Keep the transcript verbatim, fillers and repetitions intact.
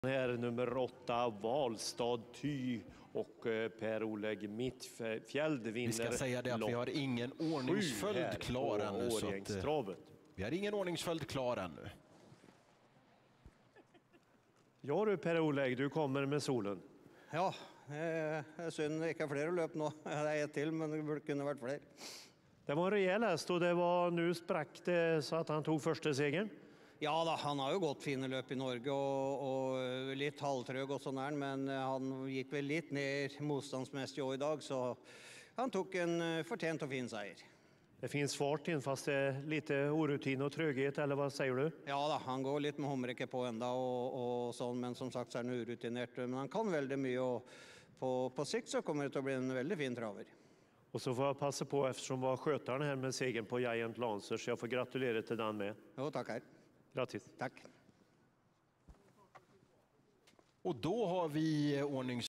Här nummer åtta, Valstad Ty och Per-Oleg Mittfjäld vinner. Vi ska säga det att vi har ingen ordningsföljd klar ännu. Så att, vi har ingen ordningsföljd klar ännu. Ja du Per-Oleg, du kommer med solen. Ja, det är synd det inte är fler löp nu. Det är ett till, men det borde kunna varit fler. Det var en rejäl häst och det var, nu sprack det så att han tog första segern. Ja då, han har ju gått fina löp i Norge och, och lite halvtrög och sådär, men han gick väl lite ner motståndsmässigt idag, så han tog en förtjänt och fin seger. Det finns fart in fast det är lite orutin och tröghet, eller vad säger du? Ja då, han går lite med homrike på ända och, och sånt, men som sagt så är han orutinerad, men han kan väldigt mycket och på, på sikt så kommer det att bli en väldigt fin traver. Och så får jag passa på eftersom var skötaren här med segern på Giant Lancer, så jag får gratulera till den med. Jo, tackar. Grattis. Tack. Och då har vi ordnings